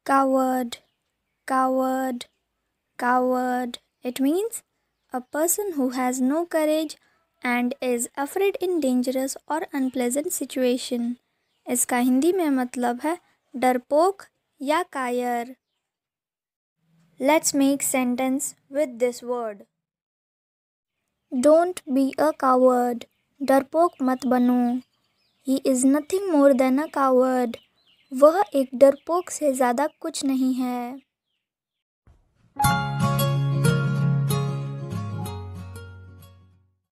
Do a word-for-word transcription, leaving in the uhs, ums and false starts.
Coward, coward, coward. It means a person who has no courage and is afraid in dangerous or unpleasant situation. इसका हिंदी में मतलब है डरपोक या कायर. Let's make sentence with this word. Don't be a coward. डरपोक मत बनो. He is nothing more than a coward. वह एक डरपोक से ज़्यादा कुछ नहीं है.